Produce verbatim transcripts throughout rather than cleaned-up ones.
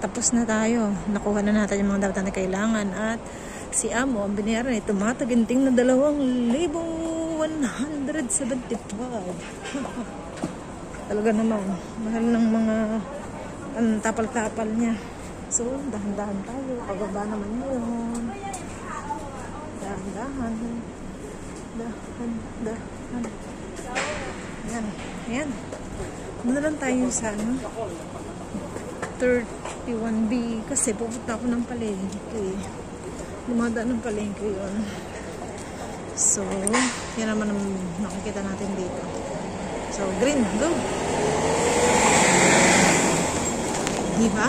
tapos na tayo. Nakuha na natin yung mga dapat na kailangan. At si Amo, ang binayaran ay tumataginting na dalawang libong one hundred seventy-five. Talaga naman. Mahal ng mga ang tapal-tapal niya. So, dahan-dahan tayo. Pagaba naman yun. Dahan-dahan. Dahan-dahan. Ayan. Ayan. Muna lang tayo sa ano? thirty-one B. Kasi pupunta ako ng palengke. Lumadaan ng palengke yun. So, yan naman ang nakikita natin dito. So, green. Go! Diba?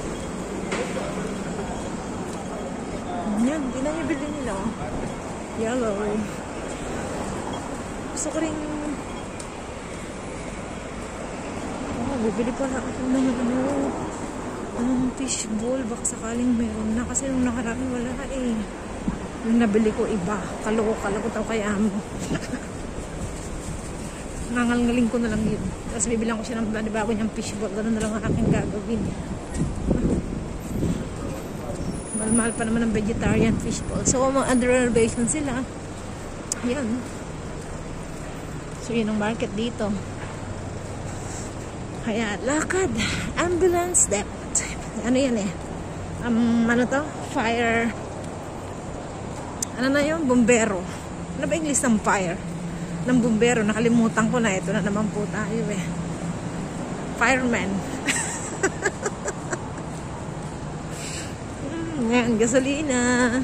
Yan, hindi na ibili nila. Yellow. Gusto ko rin oh, bibili pala ako ng ano ng fishball. Baka sakaling meron na. Kasi nung nakarami wala eh. Yung nabili ko iba. Kaloko-kaloko tao kay Amo. Nangalngaling ko na lang yun. Tapos bibilang ko siya ng bago niyang fishball. Ganun na lang ang aking gagawin. Mahal-mahal pa naman ng vegetarian fishball. So, mga under reservation sila. Yan. So, yun ang market dito. Kaya, lakad. Ambulance depot. Ano yan eh? Um, ano to? Fire. Ano na yun? Bombero. Ano ba English ng fire? Ng bombero. Nakalimutan ko na. Ito na naman po tayo eh. Fireman. hmm, yan. Gasolina.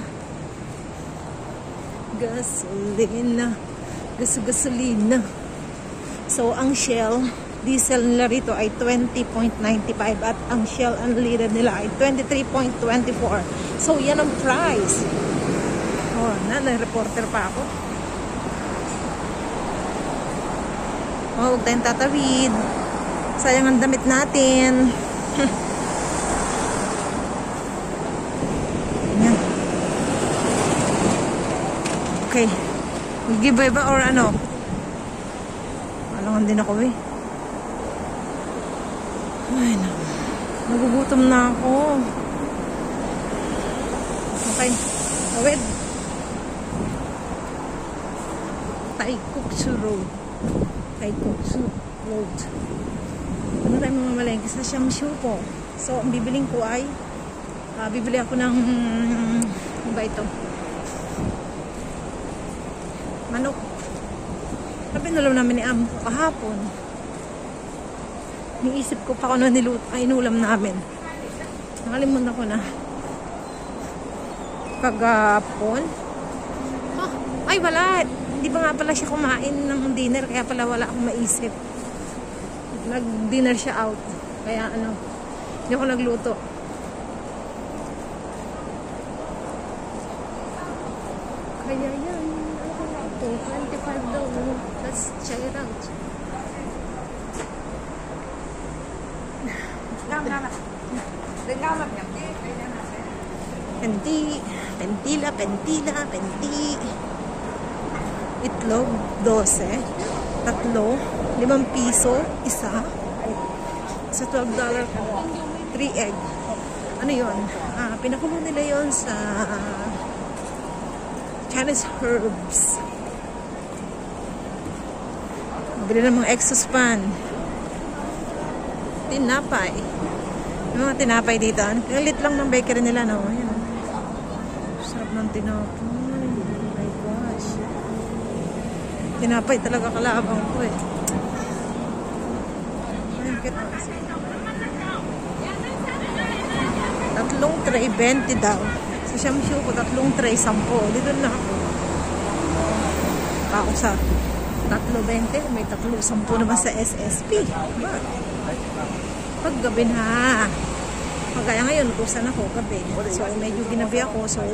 Gasolina. Gas-gasolina. So, ang Shell diesel nila rito ay twenty point nine five at ang Shell unleaded nila ay twenty-three point two four. So, yan ang price. Oh, na, na-reporter pa ako. Oh, huwag tayong tatawid. Sayang ang damit natin. Yan. Okay. Mag-giveaway ba or ano? Alangan din ako eh. Ay, no. Nagugutom na ako. Okay. Awid. Taikuksu Road. Taikuksu Road. Ano tayo mga malengke sa Shamshu po. So, ang bibiling ko ay uh, bibili ako ng ano ba ito? Manok. Sabi nalam namin ni Amo kahapon. Niisip ko pa kung ano niluto, ay inulam namin. Nakalimutan ko na. Kagapon. Oh, ay wala. Hindi ba nga pala siya kumain ng dinner, kaya pala wala akong maisip. Nag-dinner siya out. Kaya ano, hindi ako nagluto. Kaya yan. Ano kaya ito? twenty-five daw. Let's check it out. Penti, pentila, pentila, penti. Itlog, dose. Tatlo, limang piso, isa. Sa twelve dollars, three egg. Ano yun? Ah, pinakulo nila yun sa uh, Chinese herbs. Bili ng mga exhaust fan. Tinapay. Yung mga tinapay dito. Kalit lang ng bakery nila, no? Ayan. Sarap ng tinapay. Oh my gosh. Tinapay talaga kalabang ko eh. Ayan, kita. Tatlong tray, twenty daw. Sa Shamshu ko, tatlong tray, sampo. Dito na ako. Ako sa tatlo, twenty. May tatlo, sampo naman sa S S P. Ba? Paggabi na. Kaya ngayon, utusan ako gabi. So, medyo ginabi ako. So,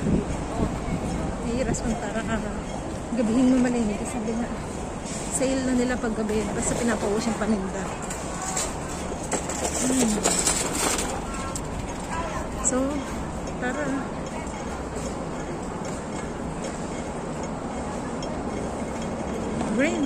may rason para gabihin mo malingit. Sabi nga, sale na nila paggabi. Basta pinapawas yung paninda. Hmm. So, tara. Green.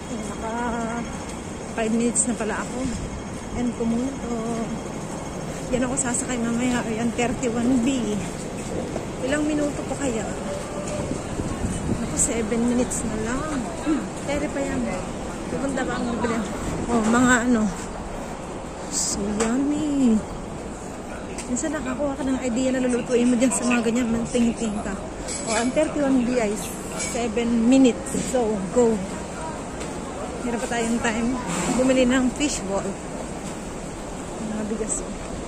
Naka five minutes na pala ako. And kumuha to. Yan ako sasakay mamaya. Ayan, thirty-one B. Ilang minuto pa kaya? Naku, seven minutes na lang. Hmm, tere pa yan. Pupunta ba ang mabili? Oh, mga ano. So yummy. Minsan nakakuha ka ng idea na lulutuin mo dyan sa mga ganyan. Manting-ting ka. O, ang thirty-one B ay seven minutes. So, go. Hirap pa tayong time. Bumili ng fishball. Mga bigas.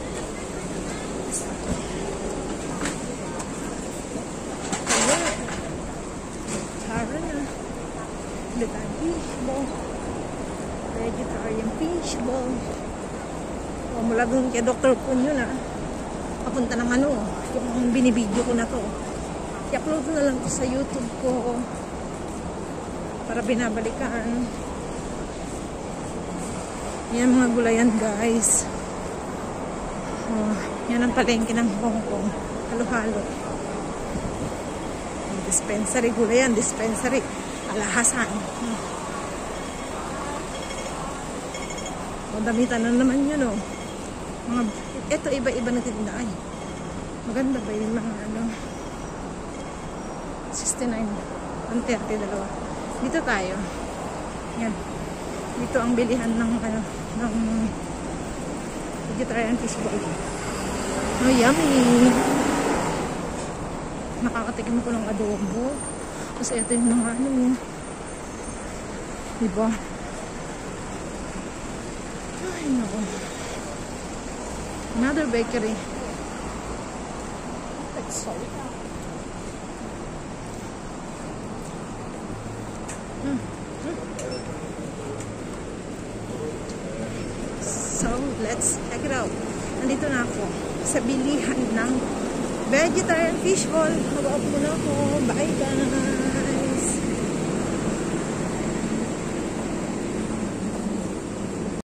Tara na. Bili tayong fishball. Vegetarian fishball. O, mula dun kay Doctor Kun yun ah. Papunta ng ano. Yung binibideo ko na to. I-upload na lang to sa YouTube ko. Para binabalikan. Yan mga gulayan guys. Oh, yan ang palengke ng Hong Kong. Halo-halo. Dispensary gulayan. Dispensary. Alahasan. Hmm. O, damitan na naman yun oh. Mga, ito iba-iba na tinda ay. Maganda ba yung mga ano. sixty-nine. one thirty dalawa. Dito tayo. Yan. Dito ang bilihan ng ano, ng vegetarian fishball. Oh, yummy! Nakakatikim ko ng adobo. Kasi ito yung mga ano yun. Diba? Ay, naku. Another bakery. That's so Hmm. So, let's check it out. Nandito na ako sa bilihan ng vegetarian fishball. Hawak muna ako. Bye guys!